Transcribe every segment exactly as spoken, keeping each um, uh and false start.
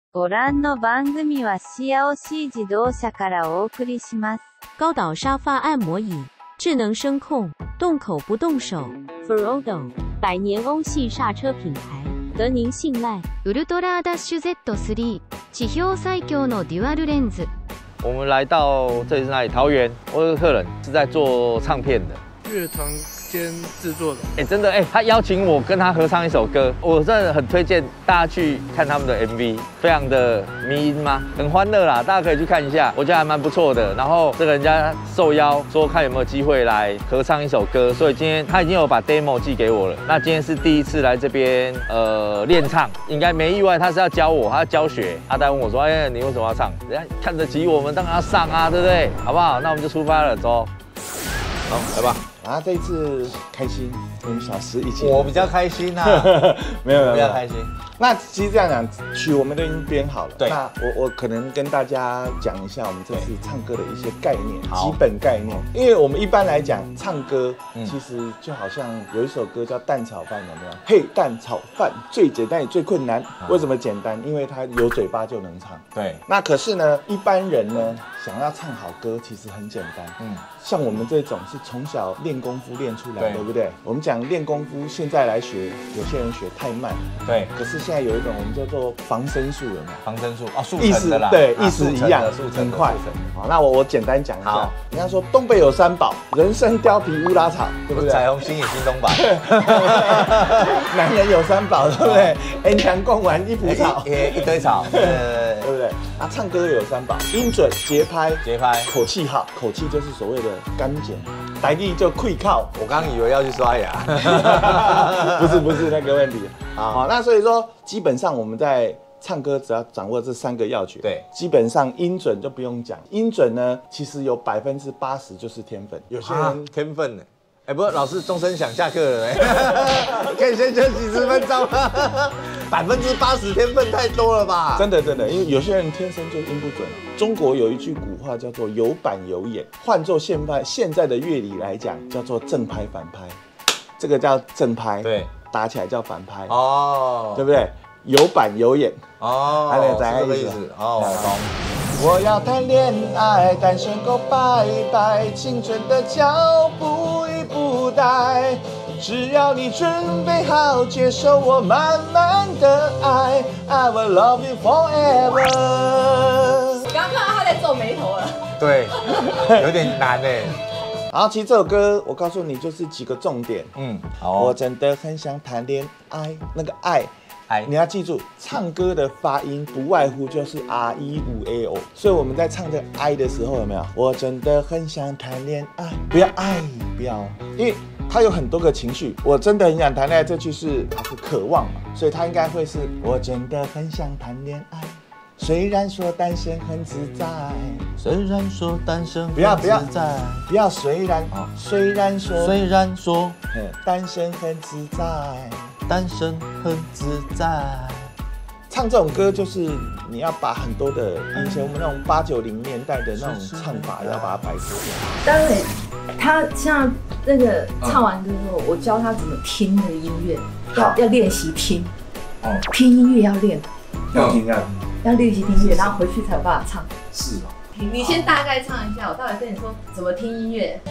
ご覧の番組はシアオシー自動車からお送りします。 高岛沙发按摩椅，智能声控，动口不动手。Ferodo， 百年欧系刹车品牌，得您信赖。 ウルトラダッシュ ゼットスリー 地表最強のデュアルレンズ。 我们来到这里是哪里？桃园。我有个客人是在做唱片的， 乐团兼制作的。 哎，真的哎，他邀请我跟他合唱一首歌，我真的很推荐大家去看他们的 M V， 非常的迷因吗？很欢乐啦，大家可以去看一下，我觉得还蛮不错的。然后这个人家受邀说看有没有机会来合唱一首歌，所以今天他已经有把 demo 寄给我了。那今天是第一次来这边呃练唱，应该没意外，他是要教我，他要教学。阿呆问我说：“哎，你为什么要唱？人家看得起我们，当然要上啊，对不对？好不好？那我们就出发了，走。好，来吧。” 啊，这一次开心，跟小石一起。 我比较开心呐、啊， 没有没有， 比较开心。 那其实这样讲，曲我们都已经编好了。 对。 那我我可能跟大家讲一下我们这次唱歌的一些概念， 基本概念。因为我们一般来讲唱歌，嗯、其实就好像有一首歌叫《蛋炒饭》，有没有？嘿，蛋炒饭最简单也最困难。啊、为什么简单？因为它有嘴巴就能唱。 对。 那可是呢，一般人呢想要唱好歌，其实很简单。嗯。像我们这种是从小练功夫练出来， 对, 对不对？我们讲练功夫，现在来学，有些人学太慢， 对。 可是现在有一种我们叫做防身术，有没有？ 防身术哦，速成的啦， 对，意思一样， 很快。好，那我我简单讲一下。人家说东北有三宝：人参、貂皮、乌拉草，对不对？ 彩虹、新野、新东宝。 男人有三宝，对不对？恩强、贡丸、一蒲草， 一堆草， 对不对？啊，唱歌有三宝：音准、节拍、 节拍， 口气好。口气就是所谓的干减，台语就溃靠。 我刚以为要去刷牙， 不是不是那个问题。好，那所以说基本上我们在唱歌只要掌握这三个要诀， 对， 基本上音准就不用讲。音准呢，其实有百分之八十就是天分。有些人、啊、 天分呢。哎，不是，老师钟声响，下课了哎，可以先休息十分钟。百分之八十天分太多了吧？ 真的真的，因为有些人天生就音不准。中国有一句古话叫做有板有眼，换作现在现在的乐理来讲，叫做正拍反拍。这个叫正拍， 对， 打起来叫反拍。 哦， 对不对？有板有眼。 哦， 还有这个意思。哦，我要谈恋爱，单身狗拜拜，青春的脚步已不怠，只要你准备好接受我满满的爱 ，I will love you forever。 我刚刚看到他在皱眉头了。 对，有点难哎。 然后其实这首歌，我告诉你就是几个重点。 嗯，好、哦。 我真的很想谈恋爱，那个爱。你要记住，唱歌的发音不外乎就是 R E 五 A O， 所以我们在唱这个 I 的时候，有没有？我真的很想谈恋爱，不要爱，不要，因为它有很多个情绪。我真的很想谈恋爱，这句是它是渴望嘛，所以它应该会是我真的很想谈恋爱，虽然说单身很自在， 虽然说单身很不要不要自在， 不要虽然、哦、虽然说虽然说单身很自在。 单身很自在， 唱这种歌就是你要把很多的以前我们那种八九零年代的那种唱法要把它摆脱掉。 当然，他像那个唱完之后，我教他怎么听那个音乐，要要练习听，哦，听音乐要练， 要听啊， 要练习听音乐，然后回去才有办法唱。 是哦， 你先大概唱一下，我待会跟你说怎么听音乐。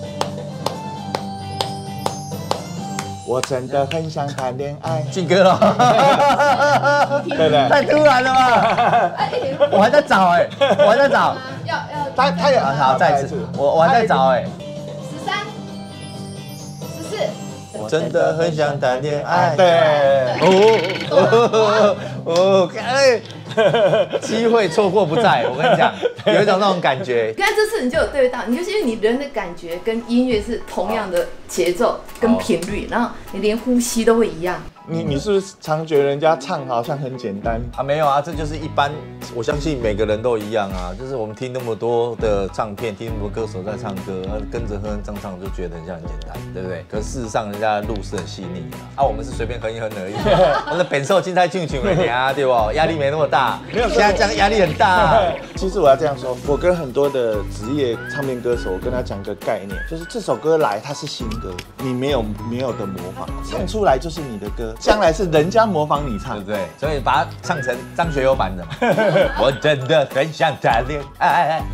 我真的很想谈恋爱， 进歌了， 对不对？ 太突然了吧！我还在找哎，我还在找。 要要， 他他有好，再一次，我我还在找哎。 十三，十四。 我真的很想谈恋爱。 对。 哦哦哦！哎。机会错过不再，我跟你讲，有一种那种感觉。 刚才这次你就有对到，你就是因为你人的感觉跟音乐是同样的节奏跟频率，然后你连呼吸都会一样。 你你是不是常觉得人家唱好像很简单啊？没有啊，这就是一般，我相信每个人都一样啊。就是我们听那么多的唱片，听那么多歌手在唱歌，跟着哼哼唱唱就觉得很像很简单，对不对？可是事实上，人家的路是很细腻的啊。我们是随便哼一哼而已。我们本受青菜庆庆而已啊，对不？压力没那么大。没有，现在这样压力很大。 其实我要这样说，我跟很多的职业唱片歌手，我跟他讲个概念，就是这首歌来它是新歌，你没有没有的模仿，唱出来就是你的歌，将来是人家模仿你唱， 对不对？所以把它唱成张学友版的嘛。我真的很想谈恋爱，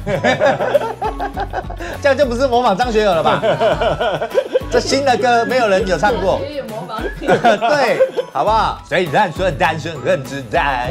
这样就不是模仿张学友了吧？这新的歌没有人有唱过， 也模仿你， 对，好不好？虽然说单身很自在。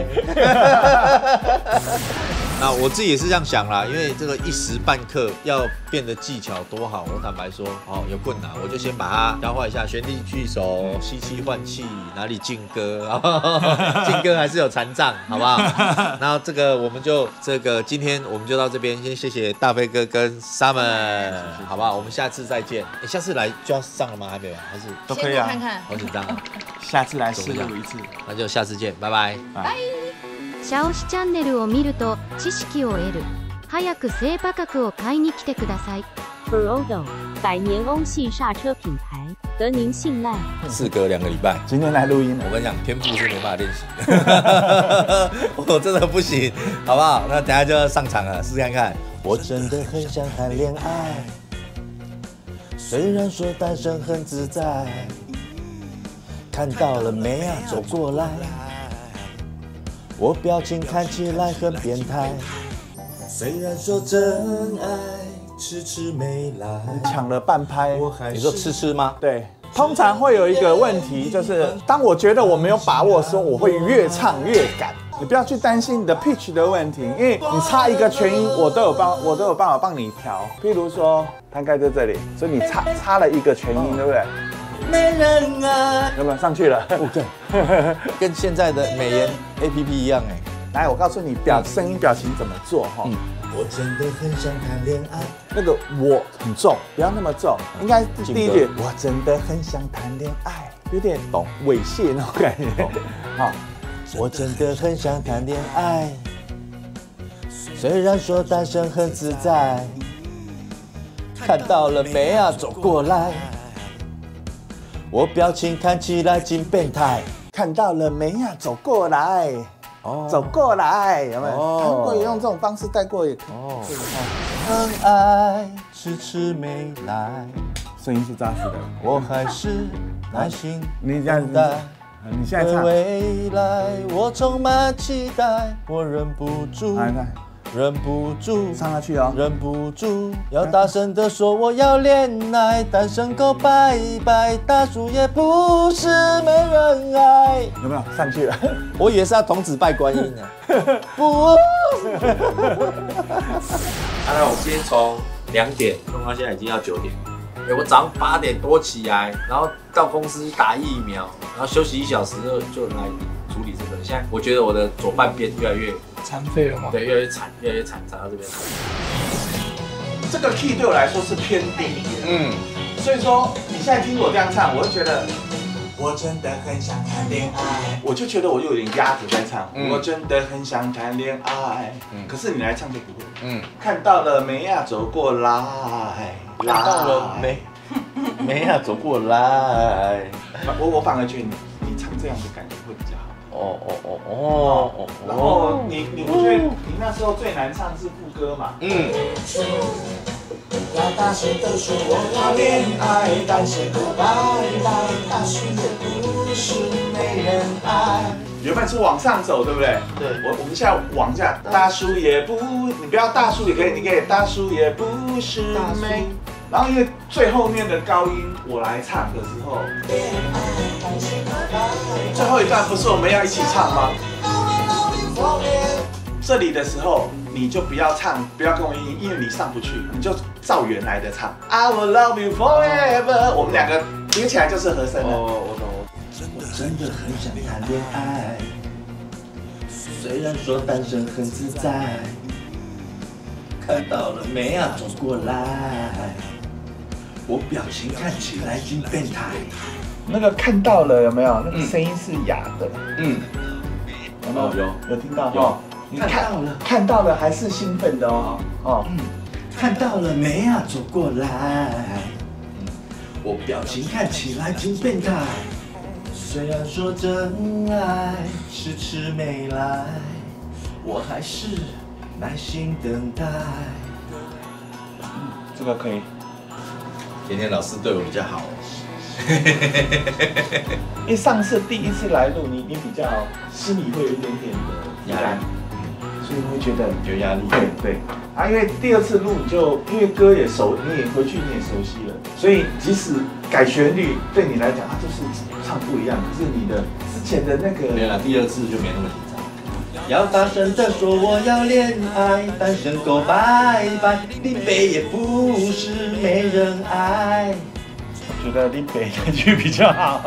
那我自己也是这样想啦，因为这个一时半刻要变得技巧多好，我坦白说，哦，有困难，我就先把它消化一下，旋律句首，吸气换气，哪里进歌，进歌还是有残障，好不好？然后这个我们就这个今天我们就到这边，先谢谢大飞哥跟 Summer， 好不好？我们下次再见。欸、下次来就要上了吗？还没有？还是都可以啊。 看看， 好紧张啊！ 下次来试录一次， 那就下次见，拜拜。 拜。 シャオシチャンネルを見ると知識を得る。早く低価格を買いに来てください。 Ferodo 百年欧系刹车品牌，得您信赖。 事隔两个礼拜， 今天来录音了。 我跟你讲，天赋是没办法练习的，我真的不行，好不好？那等下就要上场了，试试看看。 我真的很想谈恋爱，虽然说单身很自在，看到了没啊，走过来。我表情看起来很变态，虽然说真爱迟迟没来。 抢了半拍， 你说吃吃吗？ 对，通常会有一个问题，就是当我觉得我没有把握的时候，我会越唱越赶。你不要去担心你的 pitch 的问题，因为你差一个全音，我都有帮，我都有办法帮你调。譬如说，摊开在这里，所以你差差了一个全音，对不对？ 没人爱， 有没有上去了？ 对，跟现在的美颜 A P P 一样哎。 来，我告诉你表声音表情怎么做哈。嗯， 我真的很想谈恋爱。 那个我很重，不要那么重，应该第一句。我真的很想谈恋爱，有点懂猥亵那种感觉。好， 我真的很想谈恋爱，虽然说单身很自在，看到了没啊，走过来。我表情看起来真变态， 看到了没呀？走过来，哦，走过来，有没有？ 哦， 韩国也用这种方式带过也。 哦，很爱迟迟没来， 声音是扎实的， 我还是耐心你这样等待。 你现在唱。 未来我充满期待，我忍不住。 来来。 忍不住唱下去哦， 忍不住要大声地说我要恋爱，单身狗拜拜，大叔也不是没人爱。 有没有上去了？ 我以为是要童子拜观音呢。不。 啊，那我今天从两点弄到现在已经要九点。欸、我早上八点多起来，然后到公司打疫苗，然后休息一小时就就来处理这个。现在我觉得我的左半边越来越残废了吗？ 对，越来越惨，越来越惨，惨到这边。 这个 key 对我来说是偏低一点，嗯，所以说你现在听我这样唱，我就觉得我真的很想谈恋爱， 我就觉得我有点压着在唱，嗯、我真的很想谈恋爱，嗯，可是你来唱就不会，嗯，看到了没呀，走过来。 看到了没？没啊，走过来。 我我反而觉得你你唱这样的感觉会比较好。 哦哦哦哦哦。 然后你你不觉得你那时候最难唱是副歌嘛？嗯。要大声地说我要恋爱，单身狗拜拜，大叔也不是没人爱。原本是往上走，对不对？ 对。 我我们现在往下，大叔也不，你不要大叔也可以，你可以大叔也不是没。然后因为最后面的高音我来唱的时候，最后一段不是我们要一起唱吗？这里的时候你就不要唱，不要跟我音，因为你上不去，你就照原来的唱。I will love you forever， 我们两个听起来就是和声了。 哦，我懂。我真的很想谈恋爱，虽然说单身很自在，看到了没啊？走过来。我表情看起来真变态。 那个看到了有没有？那个声音是哑的。嗯。有没有？有有听到？有。你看到了，看到了还是兴奋的哦。哦。嗯。 看到了没啊？走过来。我表情看起来真变态。虽然说真爱迟迟没来，我还是耐心等待。 这个可以。 甜甜老师对我比较好。 因为上次第一次来录，你你比较心里会有一点点的压力，所以会觉得有压力。 对对啊，因为第二次录你就因为歌也熟，你也回去你也熟悉了，所以即使改旋律对你来讲，它就是唱不一样。可是你的之前的那个， 没有了，第二次就没那么紧张。要大声的说我要恋爱，单身狗拜拜，林北也不是没人爱。 我觉得林北那句比较好。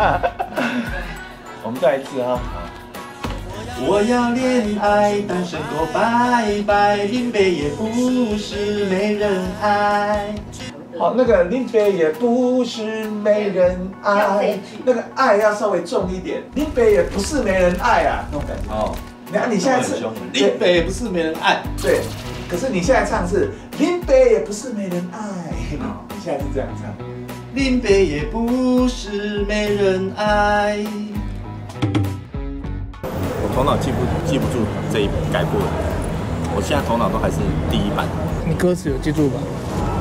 我们再一次哈。 我要恋爱，单身狗拜拜，林北也不是没人爱。 好，那个林北也不是没人爱，那个爱要稍微重一点。林北也不是没人爱啊，那种感觉。哦，你看你现在是林北也不是没人爱， 对。可是你现在唱是林北也不是没人爱，你现在是这样唱。 林北也不是没人爱。我头脑记不记不住这一改过的，我现在头脑都还是第一版。 你歌词有记住吧？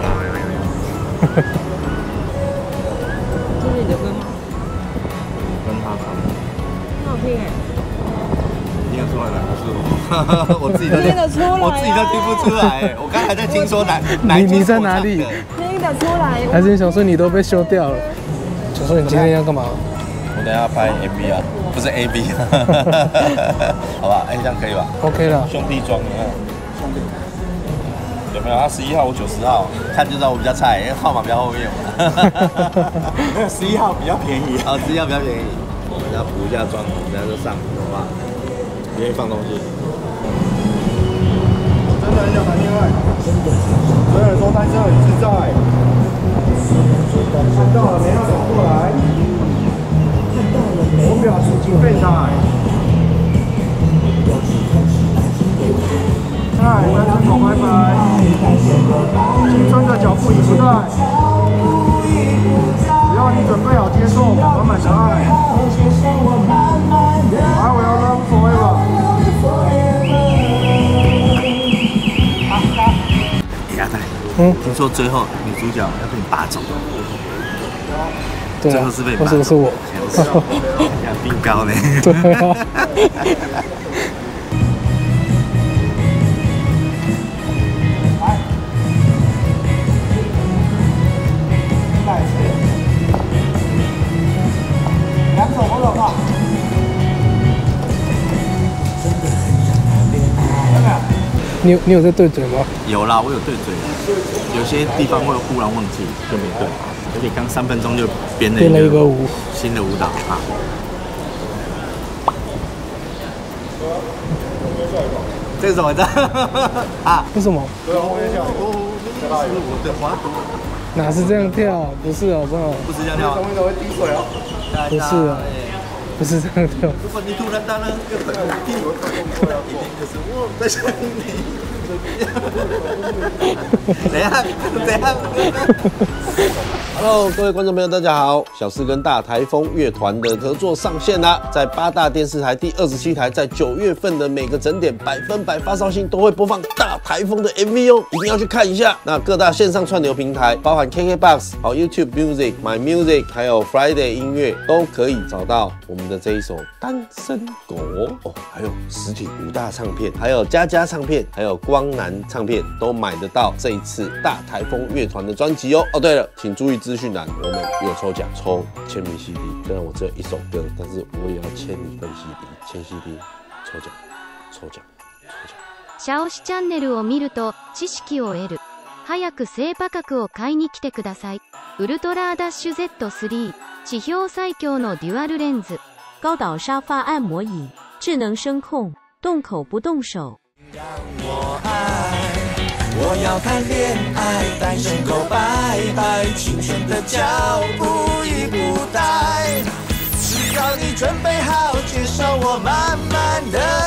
这是你的歌吗？ 跟他唱， 很好听哎。 听得出来哪个是我？我自己都听得出来，我自己都听不出来。我刚才在听说哪哪你你在哪里？ 听得出来。 还是想说你都被修掉了？想说你今天要干嘛？ 我等下拍 M V 啊，不是 A V， 好吧？哎，这样可以吧 ？OK 了。 兄弟装，你看，兄弟有没有？他十一号，我九十号，看就知道我比较菜，因为号码比较后面嘛。 没有，十一号比较便宜。 哦，十一号比较便宜。我们要补一下妆，等下就上谱，好不好？不愿意放东西。 真的很想谈恋爱，所有人说单身很自在。看到了没？要走过来。我表情警备台。嗨，单身狗拜拜。青春的脚步已不在，只要你准备好接受满满的爱。I will love forever。 哎呀， 嗯， 听说最后女主角要被你拔走。 对啊， 最后是被拔走。 为什么是我？ 像冰糕呢？ 对啊。 两手不冷吧？ 你有你有在对嘴吗？ 有啦，我有对嘴，有些地方会忽然忘记就没对，而且刚三分钟就编了编了一个舞， 新的舞蹈啊。这是什么的？啊？ 为什么？ 对啊，我也想。 是我的花朵。 哪是这样跳？不是好不好？ 不是这样跳。 怎么怎么会滴水哦？ 不是啊，不是这样跳。 如果你突然打了个喷嚏，一定就是我在想你。怎样？怎样 ？Hello， 各位观众朋友，大家好！小四跟大台风乐团的合作上线啦，在八大电视台第二十七台，在九月份的每个整点百分百发烧星都会播放大台风的 M V 哦，一定要去看一下。那各大线上串流平台，包含 K K box、好 YouTube Music、My Music， 还有 Friday 音乐，都可以找到我们的这一首《单身狗》哦。还有实体五大唱片，还有佳佳唱片，还有光南唱片，都买得到这一次大台风乐团的专辑哦。哦，对了，请注意资讯栏，我们有抽奖，抽签名 C D。虽然我只有一首歌，但是我也要签一份 C D， 签 C D， 抽奖，抽奖，抽奖。 シャオシチャンネルを見ると知識を得る。早く低価格を買いに来てください。ウルトラダッシュ ゼットスリー 地表最強のデュアルレンズ。 高岛沙发按摩椅，智能声控，动口不动手。 让我爱，我要谈恋爱，单身狗拜拜，青春的脚步已不怠。只要你准备好，接受我满满的